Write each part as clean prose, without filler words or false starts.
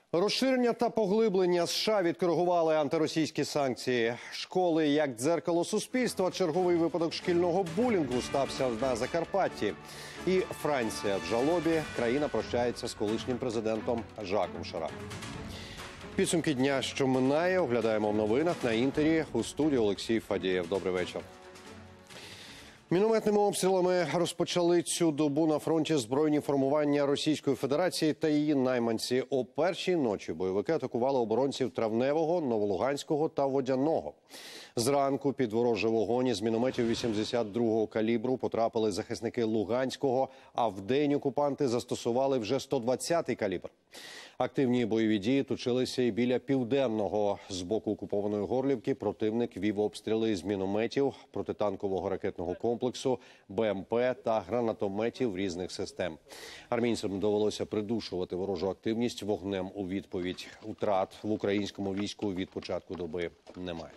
Розширення та поглиблення США відкоригували антиросійські санкції. Школи як дзеркало суспільства. Черговий випадок шкільного булінгу стався на Закарпатті. І Франція в жалобі. Країна прощається з колишнім президентом Жаком Шираком. Підсумки дня, що минає, оглядаємо в новинах на Інтері. У студії Олексій Фадієв. Добрий вечір. Мінометними обстрілами розпочали цю добу на фронті збройні формування Російської Федерації та її найманці. О першій ночі бойовики атакували оборонців Травневого, Новолуганського та Водяного. Зранку під ворожий вогонь із мінометів 82-го калібру потрапили захисники Луганського, а вдень окупанти застосували вже 120-й калібр. Активні бойові дії точилися і біля Південного. З боку окупованої Горлівки противник вів обстріли з мінометів, протитанкового ракетного комплексу, БМП та гранатометів різних систем. Армійцям довелося придушувати ворожу активність вогнем у відповідь. Втрат в українському війську від початку доби немає.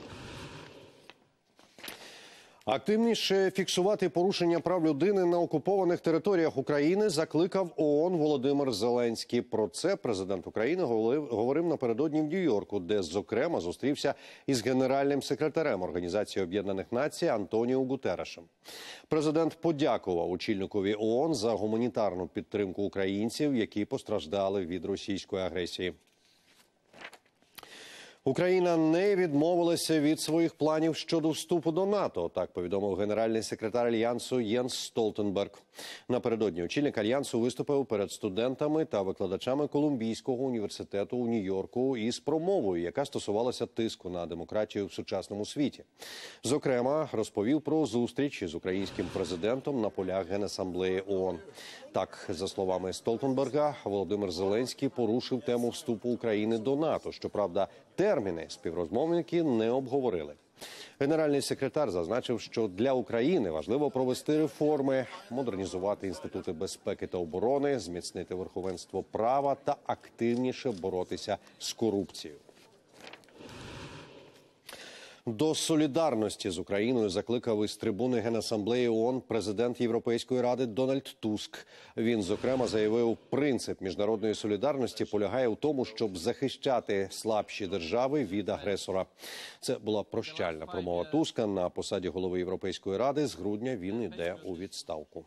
Активніше фіксувати порушення прав людини на окупованих територіях України закликав ООН Володимир Зеленський. Про це президент України говорив напередодні в Нью-Йорку, де, зокрема, зустрівся із генеральним секретарем Організації Об'єднаних Націй Антоніо Гутеррешем. Президент подякував очільникові ООН за гуманітарну підтримку українців, які постраждали від російської агресії. Україна не відмовилася від своїх планів щодо вступу до НАТО, так повідомив генеральний секретар Альянсу Єнс Столтенберг. Напередодні очільник Альянсу виступив перед студентами та викладачами Колумбійського університету у Нью-Йорку із промовою, яка стосувалася тиску на демократію в сучасному світі. Зокрема, розповів про зустріч із українським президентом на полях Генасамблеї ООН. Так, за словами Столтенберга, Володимир Зеленський порушив тему вступу України до НАТО. Щоправда, терміни співрозмовники не обговорили. Генеральний секретар зазначив, що для України важливо провести реформи, модернізувати інститути безпеки та оборони, зміцнити верховенство права та активніше боротися з корупцією. До солідарності з Україною закликав із трибуни Генасамблеї ООН президент Європейської ради Дональд Туск. Він, зокрема, заявив, принцип міжнародної солідарності полягає у тому, щоб захищати слабші держави від агресора. Це була прощальна промова Туска на посаді голови Європейської ради. З грудня він йде у відставку.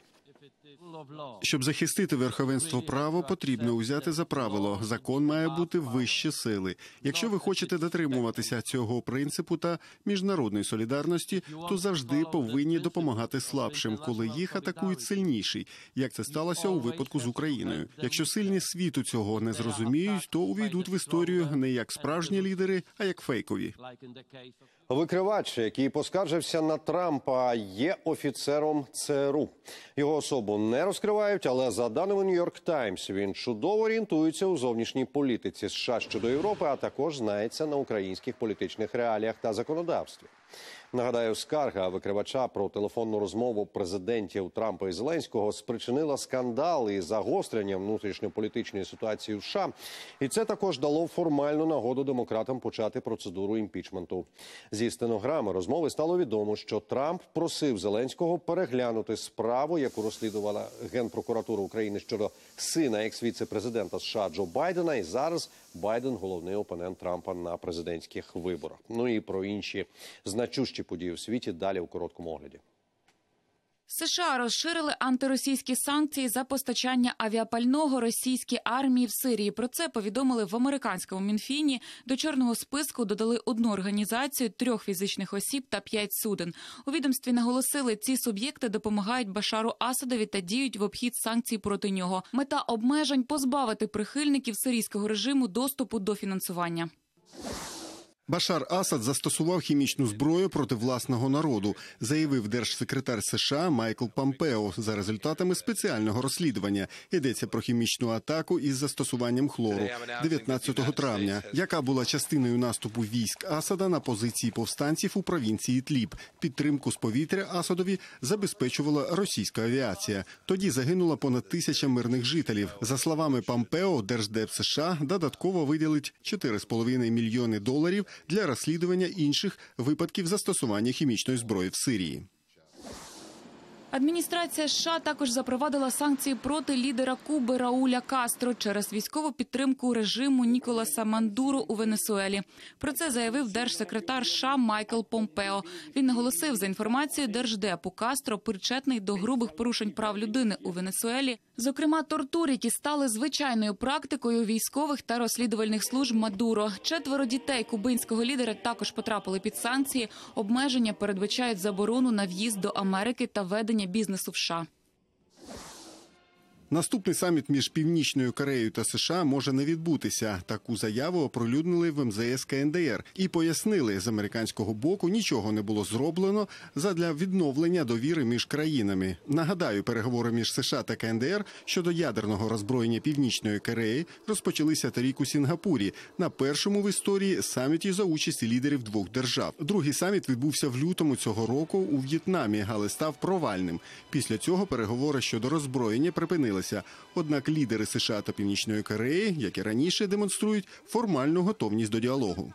Щоб захистити верховенство права, потрібно узяти за правило. Закон має бути вище сили. Якщо ви хочете дотримуватися цього принципу та міжнародної солідарності, то завжди повинні допомагати слабшим, коли їх атакують сильніші, як це сталося у випадку з Україною. Якщо сильні світу цього не зрозуміють, то увійдуть в історію не як справжні лідери, а як фейкові. Викривач, який поскаржився на Трампа, є офіцером ЦРУ. Його особу не розкривають, але за даними Нью-Йорк Таймс, він чудово орієнтується у зовнішній політиці США щодо Європи, а також знається на українських політичних реаліях та законодавстві. Нагадаю, скарга викривача про телефонну розмову президентів Трампа і Зеленського спричинила скандал і загострення внутрішньополітичної ситуації в США. І це також дало формальну нагоду демократам почати процедуру імпічменту. Зі стенограми розмови стало відомо, що Трамп просив Зеленського переглянути справу, яку розслідувала Генпрокуратура України щодо сина екс-віце-президента США Джо Байдена. І зараз Байден – головний опонент Трампа на президентських виборах. Ну і про інші значущі події у світі далі у короткому огляді. США розширили антиросійські санкції за постачання авіапального російській армії в Сирії. Про це повідомили в американському Мінфіні. До чорного списку додали одну організацію, 3 фізичних осіб та 5 суден. У відомстві наголосили, ці суб'єкти допомагають Башару Асадові та діють в обхід санкцій проти нього. Мета обмежень – позбавити прихильників сирійського режиму доступу до фінансування. Башар Асад застосував хімічну зброю проти власного народу, заявив держсекретар США Майкл Помпео за результатами спеціального розслідування. Йдеться про хімічну атаку із застосуванням хлору 19 травня, яка була частиною наступу військ Асада на позиції повстанців у провінції Ідліб. Підтримку з повітря Асадові забезпечувала російська авіація. Тоді загинуло понад 1000 мирних жителів. За словами Помпео, Держдеп США додатково виділить $4,5 мільйони для розслідування інших випадків застосування хімічної зброї в Сирії. Адміністрація США також запровадила санкції проти лідера Куби Рауля Кастро через військову підтримку режиму Ніколаса Мандуро у Венесуелі. Про це заявив держсекретар США Майкл Помпео. Він наголосив, за інформацією Держдепу, Кастро причетний до грубих порушень прав людини у Венесуелі, зокрема тортур, які стали звичайною практикою військових та розслідувальних служб Мадуро. 4 дітей кубинського лідера також потрапили під санкції. Обмеження передбачають заборону на в'їзд до Америки та ведення бізнесу в США. Наступний саміт між Північною Кореєю та США може не відбутися. Таку заяву оприлюднили в МЗС КНДР і пояснили, з американського боку нічого не було зроблено задля відновлення довіри між країнами. Нагадаю, переговори між США та КНДР щодо ядерного роззброєння Північної Кореї розпочалися торік у Сінгапурі на першому в історії саміті за участі лідерів двох держав. Другий саміт відбувся в лютому цього року у В'єтнамі, але став провальним. Після цього переговори щодо роззброєння припинилися. Однак лідери США та Північної Кореї, як і раніше, демонструють формальну готовність до діалогу.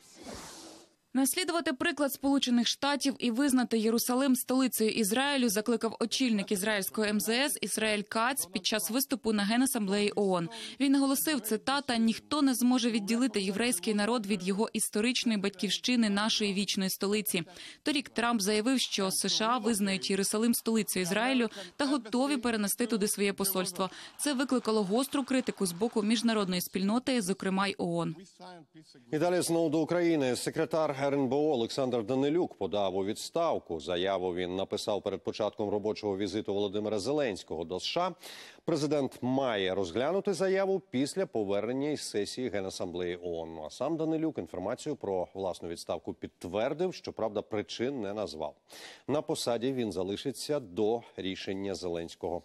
Наслідувати приклад Сполучених Штатів і визнати Єрусалим столицею Ізраїлю закликав очільник ізраїльського МЗС Ісраїль Кац під час виступу на Генасамблеї ООН. Він наголосив, цитата, «Ніхто не зможе відділити єврейський народ від його історичної батьківщини, нашої вічної столиці». Торік Трамп заявив, що США визнають Єрусалим столицею Ізраїлю та готові перенести туди своє посольство. Це викликало гостру критику з боку міжнародної спільноти, зокрема й ООН. І далі знову до України. Секретар РНБО Олександр Данилюк подав у відставку. Заяву він написав перед початком робочого візиту Володимира Зеленського до США. Президент має розглянути заяву після повернення із сесії Генасамблеї ООН. А сам Данилюк інформацію про власну відставку підтвердив, щоправда, причин не назвав. На посаді він залишиться до рішення Зеленського.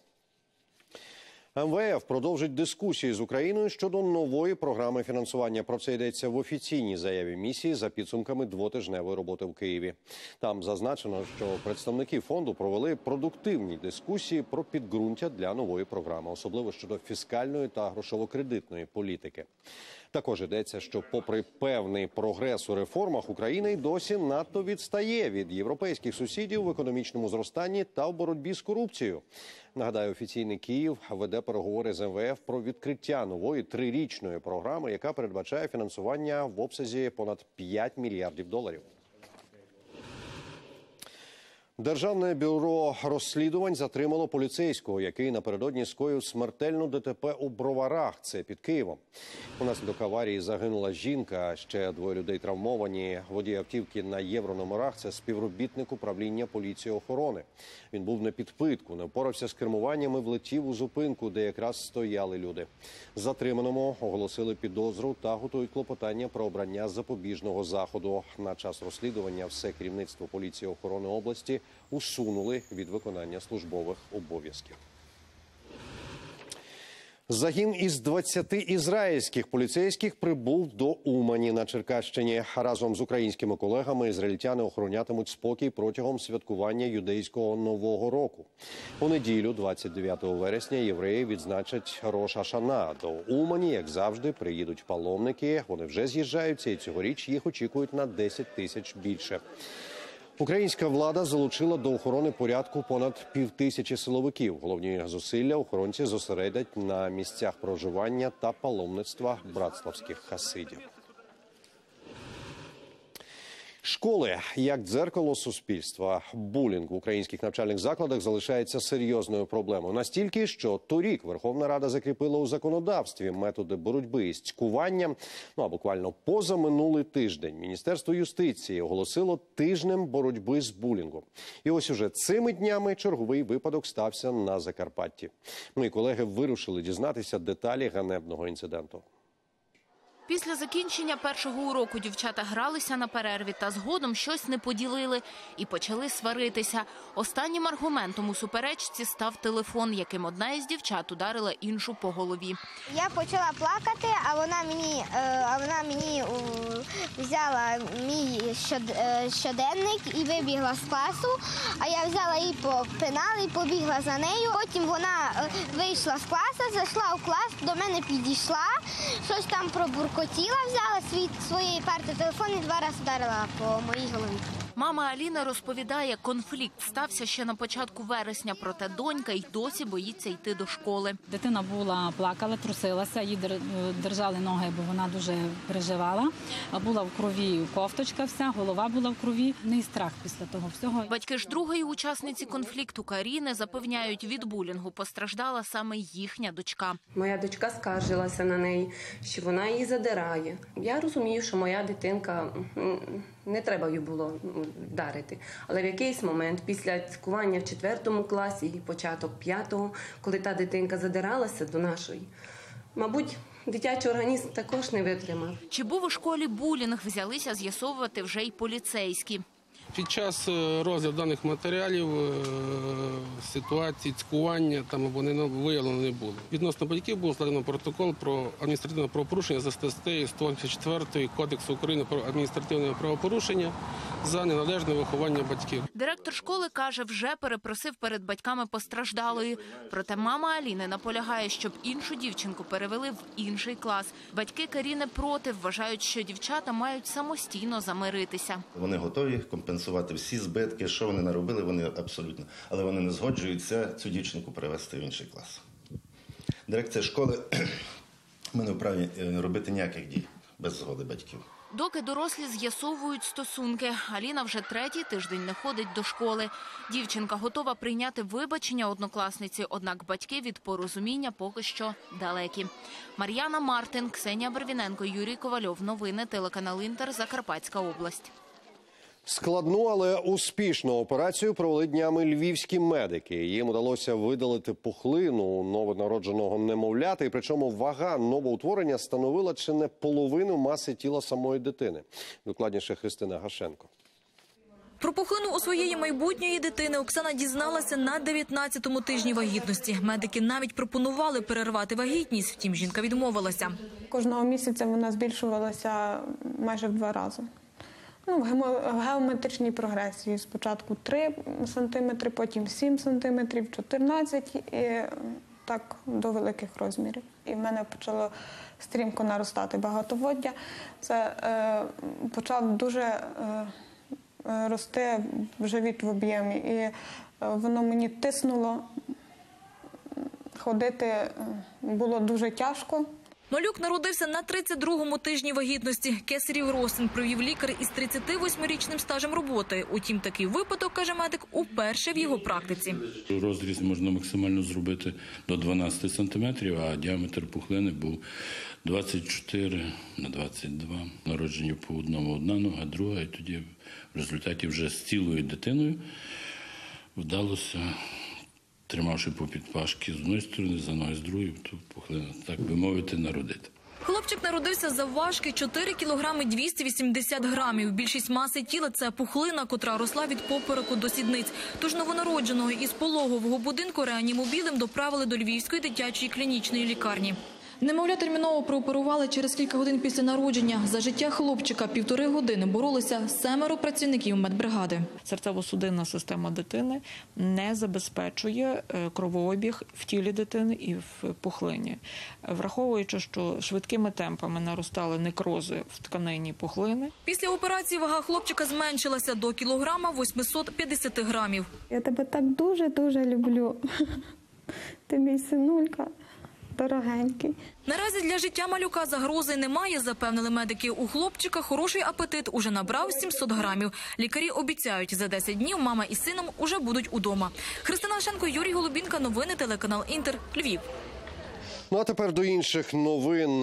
МВФ продовжить дискусії з Україною щодо нової програми фінансування. Про це йдеться в офіційній заяві місії за підсумками двотижневої роботи в Києві. Там зазначено, що представники фонду провели продуктивні дискусії про підґрунтя для нової програми, особливо щодо фіскальної та грошово-кредитної політики. Також йдеться, що попри певний прогрес у реформах, Україна й досі надто відстає від європейських сусідів в економічному зростанні та в боротьбі з корупцією. Нагадаю, офіційний Київ веде переговори з МВФ про відкриття нової трирічної програми, яка передбачає фінансування в обсязі понад 5 мільярдів доларів. Державне бюро розслідувань затримало поліцейського, який напередодні скоїв смертельну ДТП у Броварах, це під Києвом. Унаслідок аварії загинула жінка, ще 2 людей травмовані. Водій автівки на єврономерах – це співробітник управління поліції охорони. Він був на підпитку, не впорався з кермуванням і влетів у зупинку, де якраз стояли люди. Затриманому оголосили підозру та готують клопотання про обрання запобіжного заходу. На час розслідування все керівництво поліції охорони області усунули від виконання службових обов'язків. Загін із 20 ізраїльських поліцейських прибув до Умані на Черкащині. Разом з українськими колегами ізраїльтяни охоронятимуть спокій протягом святкування юдейського Нового року. У неділю, 29 вересня, євреї відзначать Рош ха-Шана. До Умані, як завжди, приїдуть паломники. Вони вже з'їжджаються, і цьогоріч їх очікують на 10 тисяч більше. Українська влада залучила до охорони порядку понад 5000 силовиків. Головні зусилля охоронці зосередять на місцях проживання та паломництва братславських хасидів. Школи як дзеркало суспільства. Булінг в українських навчальних закладах залишається серйозною проблемою. Настільки, що торік Верховна Рада закріпила у законодавстві методи боротьби із цькуванням. А буквально позаминулий тиждень Міністерство юстиції оголосило тижнем боротьби з булінгом. І ось уже цими днями черговий випадок стався на Закарпатті. Мої колеги вирушили дізнатися деталі ганебного інциденту. Після закінчення першого уроку дівчата гралися на перерві та згодом щось не поділили і почали сваритися. Останнім аргументом у суперечці став телефон, яким одна із дівчат ударила іншу по голові. Я почала плакати, а вона мені взяла мій щоденник і вибігла з класу, а я взяла її попинала і побігла за нею. Потім вона вийшла з класу, зайшла в клас, до мене підійшла, щось там пробуркотіла, взяла своєї парти телефон і 2 рази вдарила по моїй голові. Мама Аліни розповідає, конфлікт стався ще на початку вересня, проте донька й досі боїться йти до школи. Дитина плакала, трусилася, їй держали ноги, бо вона дуже переживала. Була в крові кофточка вся, голова була в крові. В неї страх після того всього. Батьки ж другої учасниці конфлікту Каріни запевняють, від булінгу постраждала саме їхня дочка. Моя дочка скаржилася на неї, що вона її задирає. Я розумію, що моя дитинка, не треба її було вдарити. Але в якийсь момент, після цькування в 4 класі і початок 5-го, коли та дитинка задиралася до нашої, мабуть, дитячий організм також не витримав. Чи був у школі булінг, взялися з'ясовувати вже й поліцейські. Під час розгляду даних матеріалів ситуації цькування там виявлено не було. Відносно батьків був складено протокол про адміністративне правопорушення за статтею 184 Кодексу України про адміністративне правопорушення за неналежне виховання батьків. Директор школи каже, вже перепросив перед батьками постраждалої. Проте мама Аліни наполягає, щоб іншу дівчинку перевели в інший клас. Батьки Каріни проти, вважають, що дівчата мають самостійно замиритися. Вони готові компенсувати всі збитки, що вони наробили, вони абсолютно. Але вони не згоджуються цю дівчинку перевести в інший клас. Дирекція школи, ми не вправі робити ніяких дій без згоди батьків. Доки дорослі з'ясовують стосунки, Аліна вже 3-й тиждень не ходить до школи. Дівчинка готова прийняти вибачення однокласниці, однак батьки від порозуміння поки що далекі. Мар'яна Мартин, Ксенія Барвіненко, Юрій Ковальов. Новини, телеканал «Інтер», Закарпатська область. Складну, але успішну операцію провели днями львівські медики. Їм удалося видалити пухлину у новонародженого немовляти, і причому вага новоутворення становила чи не половину маси тіла самої дитини. Докладніше Христина Гашенко. Про пухлину у своєї майбутньої дитини Оксана дізналася на 19-му тижні вагітності. Медики навіть пропонували перервати вагітність, втім жінка відмовилася. Кожного місяця вона збільшувалася майже в 2 рази. В геометричній прогресії. Спочатку 3 см, потім 7 см, 14 і так до великих розмірів. І в мене почало стрімко наростати багатоводдя. Це почав дуже рости живіт в об'ємі. І воно мені тиснуло. Ходити було дуже тяжко. Малюк народився на 32-му тижні вагітності. Кесарів розтин провів лікар із 38-річним стажем роботи. Утім, такий випадок, каже медик, уперше в його практиці. Розріз можна максимально зробити до 12 сантиметрів, а діаметр пухлини був 24 на 22. Народжені по одному одна нога, друга, і тоді в результаті вже з цілою дитиною вдалося, тримавши по підпашки з одної сторони, за ноги з другої, то пухлина, так би мовити, народити. Хлопчик народився завважки 4 кілограми 280 грамів. Більшість маси тіла – це пухлина, котра росла від попереку до сідниць. Тож новонародженого із пологового будинку реанімобілем доправили до Львівської дитячої клінічної лікарні. Немовля терміново прооперували через кілька годин після народження. За життя хлопчика 1,5 години боролися 7 працівників медбригади. Серцево-судинна система дитини не забезпечує кровообіг в тілі дитини і в пухлині. Враховуючи, що швидкими темпами наростали некрози в тканині пухлини. Після операції вага хлопчика зменшилася до кілограма 850 грамів. Я тебе так дуже-дуже люблю. Ти мій синулька. Дорогенький. Наразі для життя малюка загрози немає, запевнили медики. У хлопчика хороший апетит, уже набрав 700 грамів. Лікарі обіцяють, за 10 днів мама із сином уже будуть удома. Христина Шенко, Юрій Голубінка, новини, телеканал «Інтер», Львів. Ну а тепер до інших новин.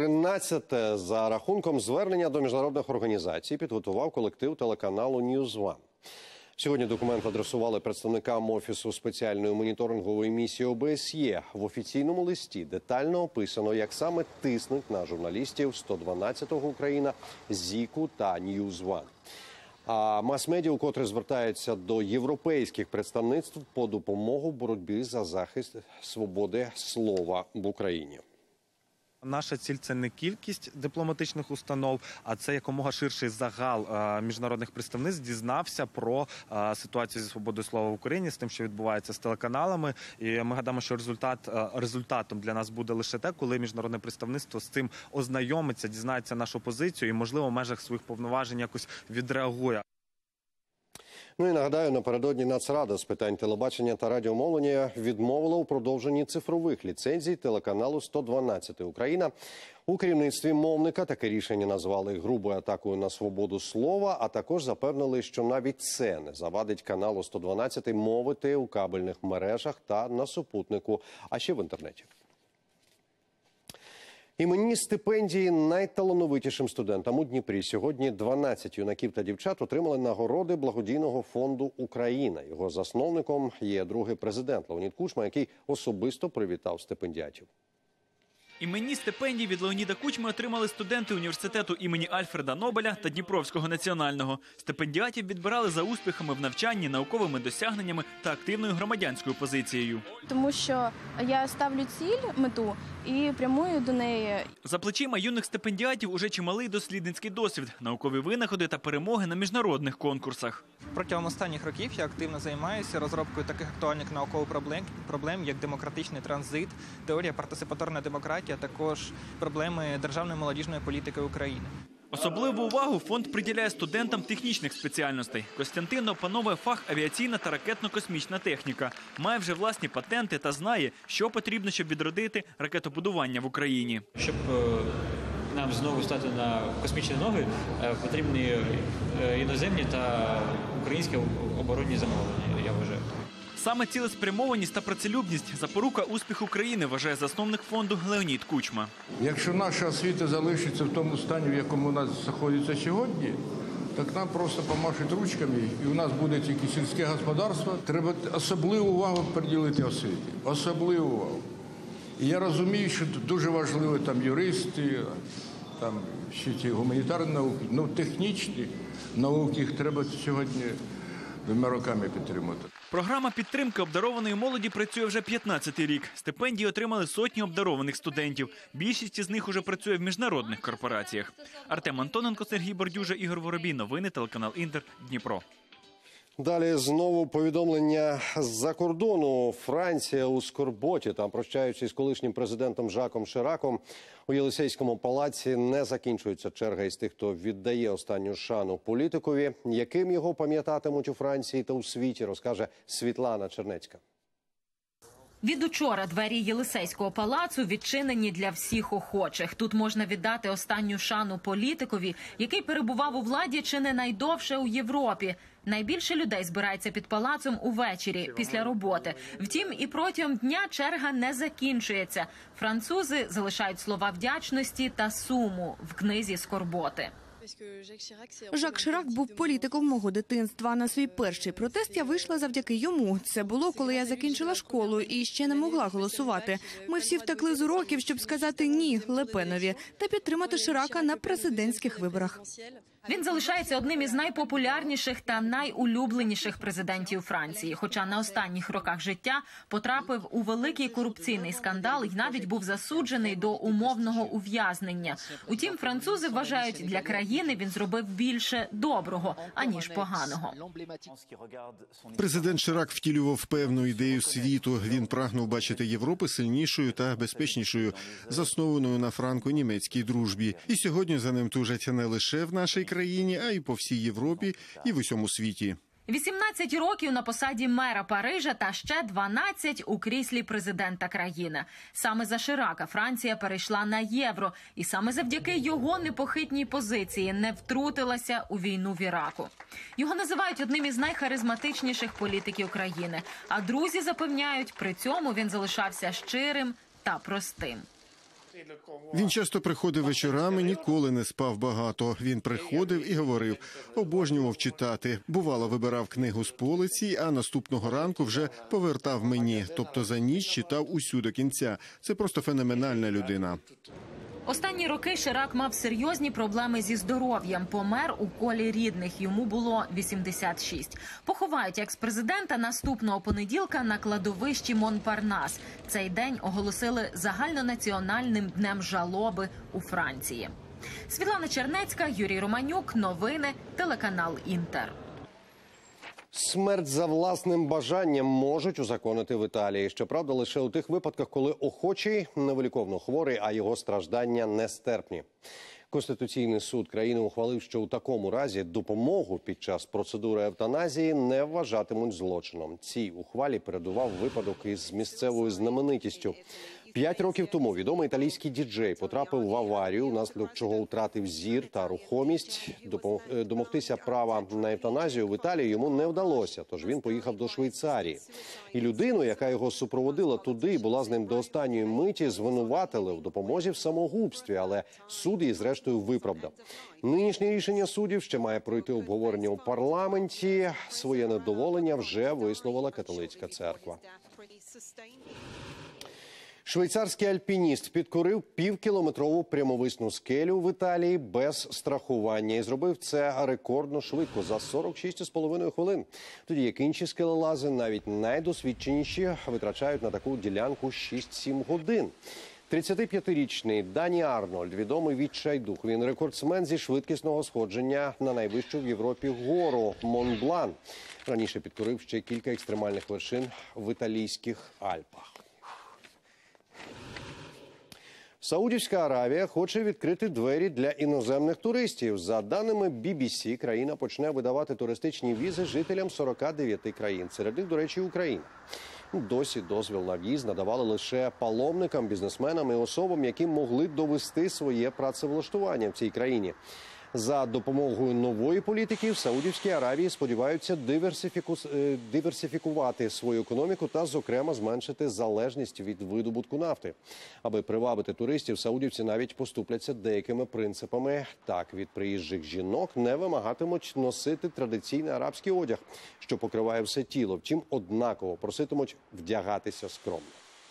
13-те за рахунком звернення до міжнародних організацій підготував колектив телеканалу News One. Сьогодні документ адресували представникам Офісу спеціальної моніторингової місії ОБСЄ. В офіційному листі детально описано, як саме тиснуть на журналістів 112-го Україна, ЗІКу та News One. А мас-медіа вкотре звертаються до європейських представництв по допомогу в боротьбі за захист свободи слова в Україні. Наша ціль – це не кількість дипломатичних установ, а це якомога ширший загал міжнародних представництв дізнався про ситуацію зі свободою слова в Україні, з тим, що відбувається з телеканалами. І ми гадаємо, що результатом для нас буде лише те, коли міжнародне представництво з цим ознайомиться, дізнається нашу позицію і, можливо, в межах своїх повноважень якось відреагує. Ну і нагадаю, напередодні Нацрада з питань телебачення та радіомовлення відмовила у продовженні цифрових ліцензій телеканалу «112 Україна». У керівництві мовника таке рішення назвали грубою атакою на свободу слова, а також запевнили, що навіть це не завадить каналу «112» мовити у кабельних мережах та на супутнику, а ще в інтернеті. Іменні стипендії найталановитішим студентам у Дніпрі. Сьогодні 12 юнаків та дівчат отримали нагороди благодійного фонду «Україна». Його засновником є другий президент Леонід Кучма, який особисто привітав стипендіатів. Іменні стипендії від Леоніда Кучми отримали студенти університету імені Альфреда Нобеля та Дніпровського національного. Стипендіатів відбирали за успіхами в навчанні, науковими досягненнями та активною громадянською позицією. Тому що я ставлю ціль, мету і прямую до неї. За плечима юних стипендіатів уже чималий дослідницький досвід, наукові винаходи та перемоги на міжнародних конкурсах. Протягом останніх років я активно займаюся розробкою таких актуальних наукових проблем, як демократичний транзит, теорія партисипаторної демократії, а також проблеми державної молодіжної політики України. Особливу увагу фонд приділяє студентам технічних спеціальностей. Костянтин опановує фах авіаційна та ракетно-космічна техніка. Має вже власні патенти та знає, що потрібно, щоб відродити ракетобудування в Україні. Щоб нам знову стати на космічні ноги, потрібні іноземні та українські оборонні замовлення, я вважаю. Саме цілеспрямованість та працелюбність – запорука успіху країни, вважає засновник фонду Леонід Кучма. Якщо наша освіта залишиться в тому стані, в якому у нас знаходиться сьогодні, так нам просто помашуть ручками, і у нас буде тільки сільське господарство. Треба особливу увагу приділити освіті. Особливу увагу. І я розумію, що дуже важливо там юристи, там ще ті гуманітарні науки, ну технічні науки, їх треба сьогодні 2 роками підтримати. Програма підтримки обдарованої молоді працює вже 15-й рік. Стипендії отримали сотні обдарованих студентів. Більшість із них уже працює в міжнародних корпораціях. Артем Антоненко, Сергій Бордюжа, Ігор Воробій. Новини, телеканал «Інтер», Дніпро. Далі знову повідомлення з-за кордону. Франція у скорботі. Там, прощаючись з колишнім президентом Жаком Шираком, у Єлисейському палаці не закінчується черга із тих, хто віддає останню шану політикові. Яким його пам'ятатимуть у Франції та у світі, розкаже Світлана Чернецька. Від учора двері Єлисейського палацу відчинені для всіх охочих. Тут можна віддати останню шану політикові, який перебував у владі чи не найдовше у Європі. Найбільше людей збирається під палацом увечері, після роботи. Втім, і протягом дня черга не закінчується. Французи залишають слова вдячності та суму в книзі скорботи. Жак Ширак був політиком мого дитинства. На свій перший протест я вийшла завдяки йому. Це було, коли я закінчила школу і ще не могла голосувати. Ми всі втекли з уроків, щоб сказати «ні» Ле Пенові та підтримати Ширака на президентських виборах. Він залишається одним із найпопулярніших та найулюбленіших президентів Франції. Хоча на останніх роках життя потрапив у великий корупційний скандал і навіть був засуджений до умовного ув'язнення. Утім, французи вважають, для країни він зробив більше доброго, аніж поганого. Президент Ширак втілював певну ідею світу. Він прагнув бачити Європу сильнішою та безпечнішою, заснованою на франко-німецькій дружбі. І сьогодні за ним тужать не лише в нашій країні, а й по всій Європі і в усьому світі. 18 років на посаді мера Парижа та ще 12 у кріслі президента країни. Саме за Ширака Франція перейшла на євро. І саме завдяки його непохитній позиції не втрутилася у війну в Іраку. Його називають одним із найхаризматичніших політиків країни. А друзі запевняють, при цьому він залишався щирим та простим. Він часто приходив вечорами, ніколи не спав багато. Він приходив і говорив, обожнював читати. Бувало, вибирав книгу з полиці, а наступного ранку вже повертав мені. Тобто за ніч читав усю до кінця. Це просто феноменальна людина. Останні роки Ширак мав серйозні проблеми зі здоров'ям. Помер у колі рідних. Йому було 86. Поховають екс-президента наступного понеділка на кладовищі Монпарнас. Цей день оголосили загальнонаціональним днем жалоби у Франції. Світлана Чернецька, Юрій Романюк. Новини, телеканал «Інтер». Смерть за власним бажанням можуть узаконити в Італії. Щоправда, лише у тих випадках, коли охочий невиліковно хворий, а його страждання нестерпні. Конституційний суд країни ухвалив, що у такому разі допомогу під час процедури евтаназії не вважатимуть злочином. Цій ухвалі передував випадок із місцевою знаменитістю. 5 років тому відомий італійський діджей потрапив в аварію, внаслідок чого втратив зір та рухомість. Домогтися права на евтаназію в Італії йому не вдалося, тож він поїхав до Швейцарії. І людину, яка його супроводила туди і була з ним до останньої миті, звинуватили в допомозі в самогубстві, але суд її зрештою виправдав. Нинішнє рішення суддів ще має пройти обговорення у парламенті. Своє недоволення вже висловила католицька церква. Швейцарський альпініст підкорив півкілометрову прямовисну скелю в Італії без страхування і зробив це рекордно швидко за 46,5 хвилин. Тоді як інші скелелази, навіть найдосвідченіші, витрачають на таку ділянку 6-7 годин. 35-річний Дані Арнольд, відомий відчайдух. Він рекордсмен зі швидкісного сходження на найвищу в Європі гору Монблан. Раніше підкорив ще кілька екстремальних вершин в італійських Альпах. Саудівська Аравія хоче відкрити двері для іноземних туристів. За даними BBC, країна почне видавати туристичні візи жителям 49 країн. Серед них, до речі, Україна. Досі дозвіл на в'їзд надавали лише паломникам, бізнесменам і особам, які могли довести своє працевлаштування в цій країні. За допомогою нової політики в Саудівській Аравії сподіваються диверсифікувати свою економіку та, зокрема, зменшити залежність від видобутку нафти. Аби привабити туристів, саудівці навіть поступляться деякими принципами. Так, від приїжджих жінок не вимагатимуть носити традиційний арабський одяг, що покриває все тіло. Втім, однаково проситимуть вдягатися скромно.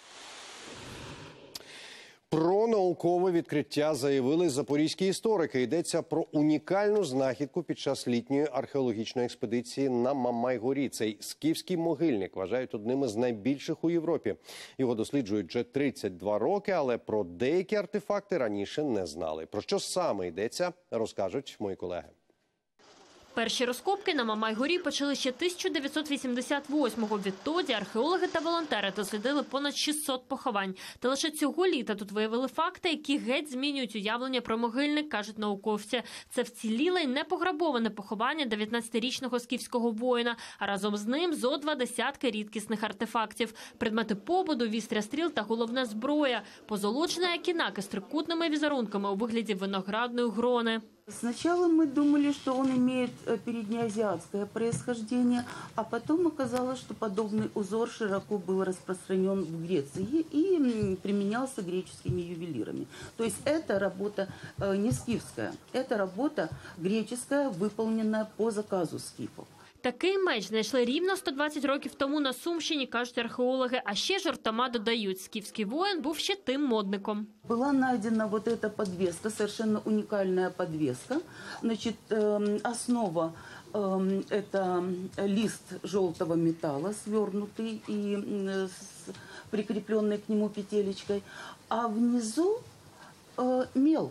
Про наукове відкриття заявили запорізькі історики. Йдеться про унікальну знахідку під час літньої археологічної експедиції на Мамай-горі. Цей скіфський могильник вважають одним із найбільших у Європі. Його досліджують вже 32 роки, але про деякі артефакти раніше не знали. Про що саме йдеться, розкажуть мої колеги. Перші розкопки на Мамай-горі почали ще 1988-го. Відтоді археологи та волонтери дослідили понад 600 поховань. Та лише цього літа тут виявили факти, які геть змінюють уявлення про могильник, кажуть науковці. Це вціліле й непограбоване поховання 19-річного скіфського воїна, а разом з ним зо 20 рідкісних артефактів. Предмети побуту, вістря стріл та головна зброя. Позолочена кінаки з трикутними візерунками у вигляді виноградної грони. Сначала мы думали, что он имеет переднеазиатское происхождение, а потом оказалось, что подобный узор широко был распространен в Греции и применялся греческими ювелирами. То есть это работа не скифская, это работа греческая, выполненная по заказу скифов. Такий меч знайшли рівно 120 років тому на Сумщині, кажуть археологи. А ще жартома додають, скіфський воїн був ще тим модником. Была найдена вот эта подвеска, совершенно уникальная подвеска. Значит, основа это лист желтого металла, свернутый и прикрепленный к нему петелечкой, а внизу мел.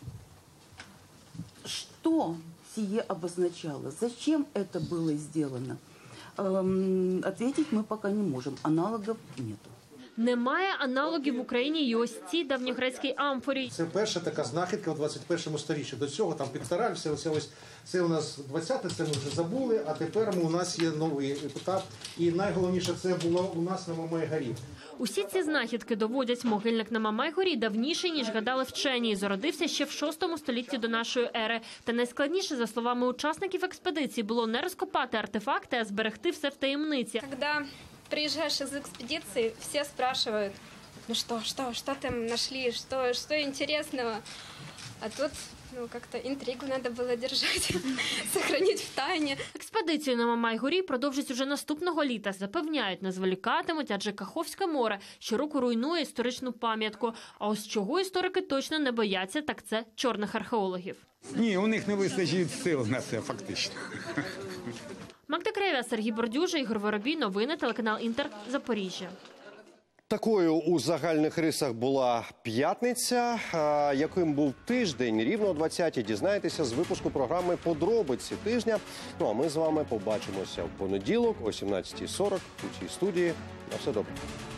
Что сие обозначало? Зачем это было сделано? Ответить мы пока не можем. Аналогов нету. Немає аналогів в Україні і ось цій давньогрецькій амфорі. Це перша така знахідка у 21 сторіччі. До цього там Піктараль, це у нас 20-те, це ми вже забули, а тепер у нас є новий етап. І найголовніше, це було у нас на Мамай-горі. Усі ці знахідки доводять, могильник на Мамай-горі давніший, ніж гадали вчені. Зародився ще в 6 столітті до нашої ери. Та найскладніше, за словами учасників експедиції, було не розкопати артефакти, а зберегти все в таємниці. Когда приезжаешь из экспедиции, все спрашивают, ну что там нашли, что интересного. А тут как-то інтригу треба було держати, зберігати в тайні. Експедицію на Мамай-горі продовжать уже наступного літа. Запевняють, не зволікатимуть, адже Каховське море щороку руйнує історичну пам'ятку. А ось чого історики точно не бояться, так це чорних археологів. Ні, у них не вистачить сил на це фактично. Магда Кревя, Сергій Бордюжа, Ігор Воробій. Новини, телеканал Інтер, Запоріжжя. Такою у загальних рисах була п'ятниця. Яким був тиждень? Рівно о 20-й дізнаєтеся з випуску програми «Подробиці тижня». Ну а ми з вами побачимося в понеділок о 17:40 у цій студії. На все добре.